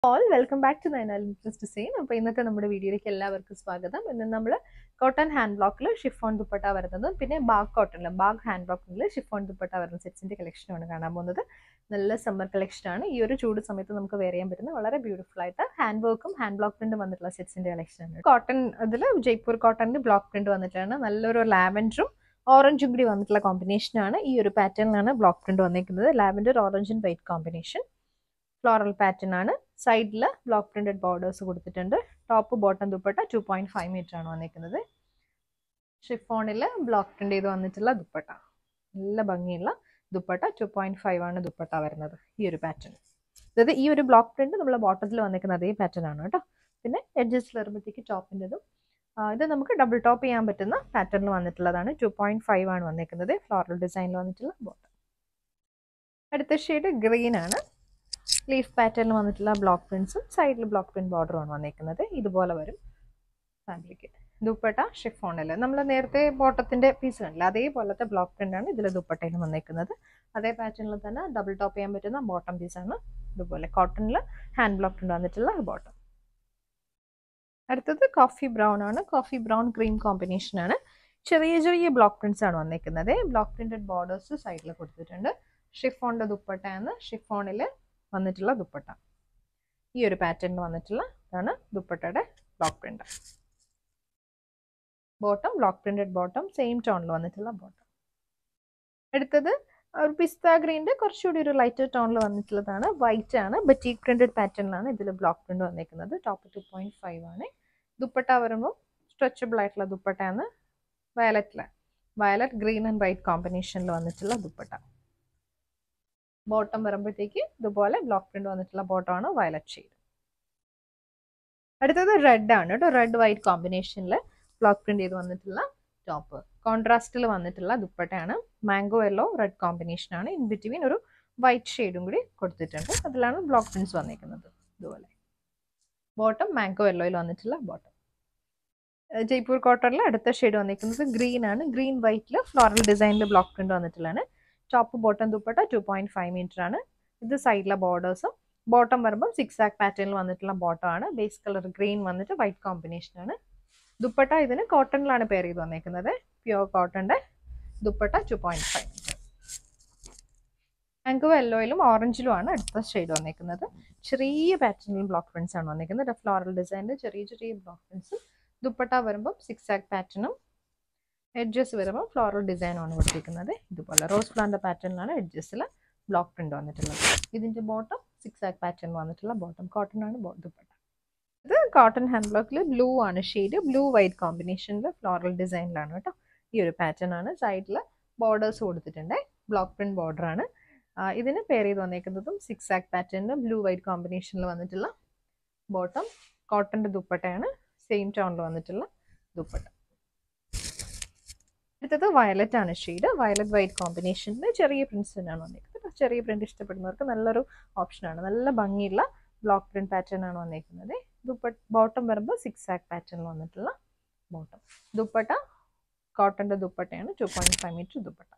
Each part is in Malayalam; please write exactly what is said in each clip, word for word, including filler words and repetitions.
All welcome back to the Analysis Design. അപ്പോൾ ഇന്നത്തെ നമ്മുടെ വീഡിയോയിലേക്ക് എല്ലാവർക്കും സ്വാഗതം. ഇന്ന് നമ്മൾ കോട്ടൺ ഹാൻഡ് ബ്ലോക്കിൽ ഷിഫോൺ ദുപ്പട്ട വരുന്നതും പിന്നെ ബാഗ് കോട്ടണിൽ ബാഗ് ഹാൻഡ് ബ്ലോക്കിൽ ഷിഫോൺ ദുപ്പട്ട വരുന്ന സെറ്റ്സിന്റെ കളക്ഷനാണ് കാണാൻ പോകുന്നത്. നല്ല സമ്മർ കളക്ഷനാണ്. ഈ ഒരു ചൂട് സമയത്ത് നമുക്ക് വെയർ ചെയ്യാൻ പറ്റുന്ന വളരെ ബ്യൂട്ടിഫുൾ ആയിട്ട് ഹാൻഡ് വർക്കും ഹാൻഡ് ബ്ലോക്ക് പ്രിന്റ് വന്നിട്ടുള്ള സെറ്റ്സിന്റെ കളക്ഷനാണ്. കോട്ടൺ ഇതിൽ ജയ്പൂർ കോട്ടണിന്റെ ബ്ലോക്ക് പ്രിന്റ് വന്നിട്ടാണ്. നല്ലൊരു ലാവൻഡറും ഓറഞ്ചും കൂടി വന്നിട്ടുള്ള കോമ്പിനേഷനാണ്. ഈ ഒരു പാറ്റേണിലാണ് ബ്ലോക്ക് പ്രിന്റ് വന്നിരിക്കുന്നത്. Lavender orange and white combination. Floral pattern ആണ്. സൈഡിൽ ബ്ലോക്ക് പ്രിന്റഡ് ബോർഡേഴ്സ് കൊടുത്തിട്ടുണ്ട്. Top bottom dupatta two point five metre ആണ് വന്നിരിക്കുന്നത്. ഷിഫോണിൽ ബ്ലോക്ക് പ്രിന്റ് ചെയ്ത് വന്നിട്ടുള്ള ദുപ്പട്ട, നല്ല ഭംഗിയുള്ള ദുപ്പട്ട. ടു പോയിന്റ് ഫൈവ് ആണ് ദുപ്പട്ട വരുന്നത്. ഈ ഒരു പാറ്റേൺ, അതായത് ഈ ഒരു ബ്ലോക്ക് പ്രിന്റ് നമ്മളെ ബോട്ടത്തിൽ വന്നിരിക്കുന്ന അതേ പാറ്റേൺ ആണ് കേട്ടോ. പിന്നെ എഡ്ജസിൽ വരുമ്പോഴത്തേക്ക് ടോപ്പിൻ്റെതും ഇത് നമുക്ക് ഡബിൾ ടോപ്പ് ചെയ്യാൻ പറ്റുന്ന പാറ്റേണിൽ വന്നിട്ടുള്ളതാണ്. ടു പോയിന്റ് ഫൈവ് ആണ് വന്നിരിക്കുന്നത്. ഫ്ലോറൽ ഡിസൈനിൽ വന്നിട്ടുള്ള ബോട്ടം. അടുത്ത ഷെയ്ഡ് ഗ്രീൻ ആണ്. ലീഫ് പാറ്റേണിൽ വന്നിട്ടുള്ള ബ്ലോക്ക് പ്രിന്റ്സും സൈഡിൽ ബ്ലോക്ക് പ്രിന്റ് ബോർഡറുമാണ് വന്നിരിക്കുന്നത്. ഇതുപോലെ വരും ഫാബ്രിക്. ദുപ്പട്ട ഷിഫോണിൽ നമ്മൾ നേരത്തെ ബോട്ടത്തിന്റെ പീസ് കണ്ടില്ല, അതേപോലത്തെ ബ്ലോക്ക് പ്രിന്റ് ആണ് ഇതിൽ ദുപ്പട്ടയിൽ വന്നിരിക്കുന്നത്. അതേ പാറ്റേണിൽ തന്നെ ഡബിൾ ടോപ്പ് ചെയ്യാൻ പറ്റുന്ന ബോട്ടം പീസാണ്. ഇതുപോലെ കോട്ടണിൽ ഹാൻഡ് ബ്ലോക്ക് പ്രിന്റ് വന്നിട്ടുള്ള ബോട്ടം. അടുത്തത് കോഫി ബ്രൗൺ ആണ്. കോഫി ബ്രൗൺ ക്രീം കോമ്പിനേഷൻ ആണ്. ചെറിയ ചെറിയ ബ്ലോക്ക് പ്രിന്റ്സ് ആണ് വന്നിരിക്കുന്നത്. ബ്ലോക്ക് പ്രിന്റഡ് ബോർഡേഴ്സ് സൈഡിൽ കൊടുത്തിട്ടുണ്ട്. ഷിഫോണിന്റെ ദുപ്പട്ടയാണ്. ഷിഫോണിൽ വന്നിട്ടുള്ള ദുപ്പട്ട ഈ ഒരു പാറ്റേണിൽ വന്നിട്ടുള്ള ഇതാണ് ദുപ്പട്ടയുടെ block print. Bottom block printed bottom, same ടോണിൽ വന്നിട്ടുള്ള ബോട്ടം. അടുത്തത് ഒരു പിസ്ത ഗ്രീൻ്റെ കുറച്ചുകൂടി ഒരു ലൈറ്റർ ടോണിൽ വന്നിട്ടുള്ളതാണ്. വൈറ്റ് ആണ്. ബറ്റീക് പ്രിന്റഡ് പാറ്റേണിലാണ് ഇതിൽ ബ്ലോക്ക് പ്രിന്റ് വന്നിരിക്കുന്നത്. ടോപ്പ് ടു പോയിന്റ് ഫൈവ് ആണ്. ദുപ്പട്ട വരുമ്പോൾ സ്ട്രെച്ചബിൾ ആയിട്ടുള്ള ദുപ്പട്ടയാണ്. വയലറ്റില് വയലറ്റ് ഗ്രീൻ ആൻഡ് വൈറ്റ് കോമ്പിനേഷനിൽ വന്നിട്ടുള്ള ദുപ്പട്ട. ബോട്ടം വരുമ്പോഴത്തേക്ക് ഇതുപോലെ ബ്ലോക്ക് പ്രിന്റ് വന്നിട്ടുള്ള ബോട്ടം ആണ്. Violet shade. അടുത്തത് റെഡ് ആണ് കേട്ടോ. റെഡ് വൈറ്റ് കോമ്പിനേഷനിൽ ബ്ലോക്ക് പ്രിന്റ് ചെയ്ത് വന്നിട്ടുള്ള ടോപ്പ്. കോൺട്രാസ്റ്റിൽ വന്നിട്ടുള്ള ദുപ്പട്ടയാണ്. മാംഗോ യെല്ലോ റെഡ് കോമ്പിനേഷൻ ആണ്. ഇൻ ബിറ്റ്വീൻ ഒരു വൈറ്റ് ഷെയ്ഡും കൂടി കൊടുത്തിട്ടുണ്ട്. അതിലാണ് ബ്ലോക്ക് പ്രിന്റ്സ് വന്നിരിക്കുന്നത്. ഇതുപോലെ ബോട്ടം മാംഗോ യെല്ലോയിൽ വന്നിട്ടുള്ള ബോട്ടം. ജയ്പൂർ കോട്ടണിൽ അടുത്ത ഷെയ്ഡ് വന്നിരിക്കുന്നത് ഗ്രീൻ ആണ്. ഗ്രീൻ വൈറ്റിൽ ഫ്ലോറൽ ഡിസൈനിൽ ബ്ലോക്ക് പ്രിന്റ് വന്നിട്ടുള്ളതാണ്. Top bottom dupatta two point five metre ആണ്. ഇത് സൈഡിലെ ബോർഡേഴ്സും. ബോട്ടം വരുമ്പോൾ സിക്സ് ആക്ക് പാറ്റേണിൽ വന്നിട്ടുള്ള ബോട്ടം ആണ്. ബേസ് കളർ ഗ്രീൻ വന്നിട്ട് വൈറ്റ് കോമ്പിനേഷൻ ആണ്. ദുപ്പട്ട ഇതിന് കോട്ടണിലാണ് പെയർ ചെയ്ത് വന്നിരിക്കുന്നത്. പ്യുവർ കോട്ടന്റെ dupatta two point five metre. Mango യെല്ലോയിലും ഓറഞ്ചിലും ആണ് അടുത്ത ഷെയ്ഡ് വന്നിരിക്കുന്നത്. ചെറിയ പാറ്റേണിൽ ബ്ലോക്ക് പ്രിന്റ്സ് ആണ് വന്നിരിക്കുന്നത്. ഫ്ലോറൽ ഡിസൈനിൽ ചെറിയ ചെറിയ ബ്ലോക്ക് പ്രിന്റ്സും. ദുപ്പട്ട വരുമ്പോൾ സിക്സ് ആക്ക് പാറ്റേണും എഡ്ജസ് വരുമ്പോൾ ഫ്ലോറൽ ഡിസൈൻ ആണ് കൊടുത്തിരിക്കുന്നത്. ഇതുപോലെ റോസ് പ്ലാന്റ് പാറ്റേണിലാണ് എഡ്ജസിൽ ബ്ലോക്ക് പ്രിന്റ് വന്നിട്ടുള്ളത്. ഇതിന്റെ ബോട്ടം സിക്സ് ആക്ക് പാറ്റേൺ വന്നിട്ടുള്ള ബോട്ടം. കോട്ടൺ ആണ് ദുപ്പട്ട. ഇത് കോട്ടൺ ഹാൻഡ് ബ്ലോക്കിൽ ബ്ലൂ ആണ് ഷെയ്ഡ്. ബ്ലൂ വൈറ്റ് കോമ്പിനേഷനിൽ ഫ്ലോറൽ ഡിസൈനിലാണ് കേട്ടോ. ഈ ഒരു പാറ്റേൺ ആണ്. സൈഡിൽ ബോർഡേഴ്സ് കൊടുത്തിട്ടുണ്ട്. ബ്ലോക്ക് പ്രിന്റ് ബോർഡർ ആണ്. ഇതിന് പെയർ ചെയ്ത് വന്നേക്കുന്നതും സിക്സ് ആക്ക് പാറ്റേണിൽ ബ്ലൂ വൈറ്റ് കോമ്പിനേഷനിൽ വന്നിട്ടുള്ള ബോട്ടം. കോട്ടന്റെ ദുപ്പട്ടയാണ്. സെയിം ടോണിൽ വന്നിട്ടുള്ള ദുപ്പട്ട. അടുത്തത് വയലറ്റ് ആണ് ഷെയ്ഡ്. വയലറ്റ് വൈറ്റ് കോമ്പിനേഷനിൽ ചെറിയ പ്രിന്റ്സ് തന്നെയാണ് വന്നിരിക്കുന്നത്. ചെറിയ പ്രിന്റ് ഇഷ്ടപ്പെടുന്നവർക്ക് നല്ലൊരു ഓപ്ഷനാണ്. നല്ല ഭംഗിയുള്ള ബ്ലോക്ക് പ്രിന്റ് പാറ്റേൺ ആണ് വന്നിരിക്കുന്നത്. ദുപ്പട്ട ബോട്ടം വരുമ്പോൾ സിക്സ് ആക്ക് പാറ്റേണിൽ വന്നിട്ടുള്ള ബോട്ടം. ദുപ്പട്ട കോട്ടന്റെ ദുപ്പട്ടയാണ്. Two point five metre dupatta.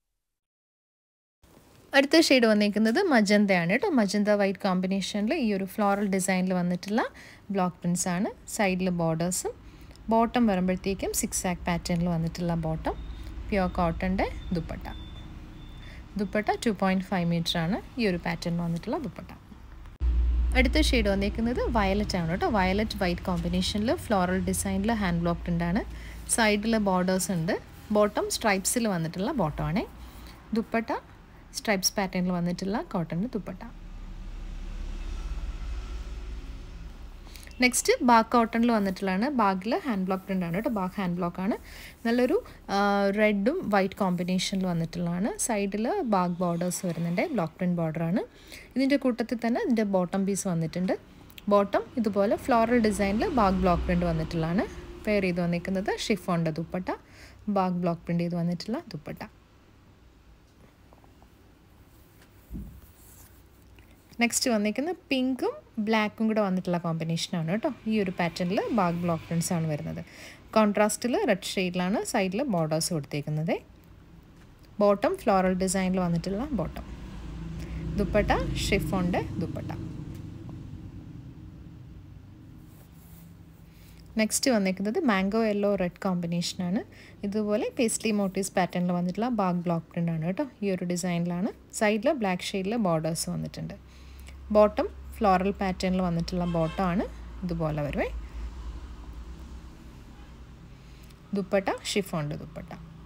അടുത്ത ഷെയ്ഡ് വന്നിരിക്കുന്നത് മജന്തയാണ് കേട്ടോ. മജന്ത വൈറ്റ് കോമ്പിനേഷനിൽ ഈ ഒരു ഫ്ലോറൽ ഡിസൈനിൽ വന്നിട്ടുള്ള ബ്ലോക്ക് പ്രിന്റ്സ് ആണ്. സൈഡിൽ ബോർഡേഴ്സും. ബോട്ടം വരുമ്പോഴത്തേക്കും സിക്സ് ആക്ക് പാറ്റേണിൽ വന്നിട്ടുള്ള ബോട്ടം. പ്യുവർ കോട്ടൻ്റെ dupatta. Dupatta two point five metre ആണ്. ഈ ഒരു പാറ്റേണിൽ വന്നിട്ടുള്ള ദുപ്പട്ട. അടുത്ത ഷെയ്ഡ് വന്നിരിക്കുന്നത് വയലറ്റ് ആണ് കേട്ടോ. വയലറ്റ് വൈറ്റ് കോമ്പിനേഷനിൽ ഫ്ലോറൽ ഡിസൈനിൽ ഹാൻഡ് ബ്ലോക്ക് പ്രിന്റ് ആണ്. സൈഡിൽ ബോർഡേഴ്സ് ഉണ്ട്. ബോട്ടം സ്ട്രൈപ്സിൽ വന്നിട്ടുള്ള ബോട്ടം ആണ്. ദുപ്പട്ട സ്ട്രൈപ്സ് പാറ്റേണിൽ വന്നിട്ടുള്ള കോട്ടൻ്റെ ദുപ്പട്ട. നെക്സ്റ്റ് ബാഗ് കോട്ടണിൽ വന്നിട്ടുള്ളതാണ്. ബാഗിൽ ഹാൻഡ് ബ്ലോക്ക് പ്രിന്റ് ആണ് കേട്ടോ. ബാഗ് ഹാൻഡ് ബ്ലോക്ക് ആണ്. നല്ലൊരു റെഡും വൈറ്റ് കോമ്പിനേഷനിൽ വന്നിട്ടുള്ളതാണ്. സൈഡിൽ ബാഗ് ബോർഡേഴ്സ് വരുന്നുണ്ട്. ബ്ലോക്ക് പ്രിന്റ് ബോർഡർ ആണ്. ഇതിൻ്റെ കൂട്ടത്തിൽ തന്നെ ഇതിൻ്റെ ബോട്ടം പീസ് വന്നിട്ടുണ്ട്. ബോട്ടം ഇതുപോലെ ഫ്ലോറൽ ഡിസൈനിൽ ബാഗ് ബ്ലോക്ക് പ്രിന്റ് വന്നിട്ടുള്ളതാണ്. പെയർ ചെയ്ത് വന്നിരിക്കുന്നത് ഷിഫോണിൻ്റെ ദുപ്പട്ട. ബാഗ് ബ്ലോക്ക് പ്രിന്റ് ചെയ്ത് വന്നിട്ടുള്ള ദുപ്പട്ട. നെക്സ്റ്റ് വന്നിരിക്കുന്ന പിങ്കും ബ്ലാക്കും കൂടെ വന്നിട്ടുള്ള കോമ്പിനേഷനാണ് കേട്ടോ. ഈ ഒരു പാറ്റേണിൽ ബാഗ് ബ്ലോക്ക് പ്രിന്റ്സ് ആണ് വരുന്നത്. കോൺട്രാസ്റ്റിൽ റെഡ് ഷെയ്ഡിലാണ് സൈഡിൽ ബോർഡേഴ്സ് കൊടുത്തേക്കുന്നത്. ബോട്ടം ഫ്ലോറൽ ഡിസൈനിൽ വന്നിട്ടുള്ള ബോട്ടം. ദുപ്പട്ട ഷിഫോണിൻ്റെ ദുപ്പട്ട. നെക്സ്റ്റ് വന്നിരിക്കുന്നത് മാംഗോ യെല്ലോ റെഡ് കോമ്പിനേഷനാണ്. ഇതുപോലെ പേസ്ലി മോട്ടീവ്സ് പാറ്റേണിൽ വന്നിട്ടുള്ള ബാഗ് ബ്ലോക്ക് പ്രിൻ്റ് ആണ് കേട്ടോ. ഈ ഒരു ഡിസൈനിലാണ്. സൈഡിൽ ബ്ലാക്ക് ഷെയ്ഡിൽ ബോർഡേഴ്സ് വന്നിട്ടുണ്ട്. ബോട്ടം ഫ്ലോറൽ പാറ്റേണിൽ വന്നിട്ടുള്ള ബോട്ടമാണ്. ഇതുപോലെ വരുവേ. ദുപ്പട്ട ഷിഫോണിൻ്റെ ദുപ്പട്ട.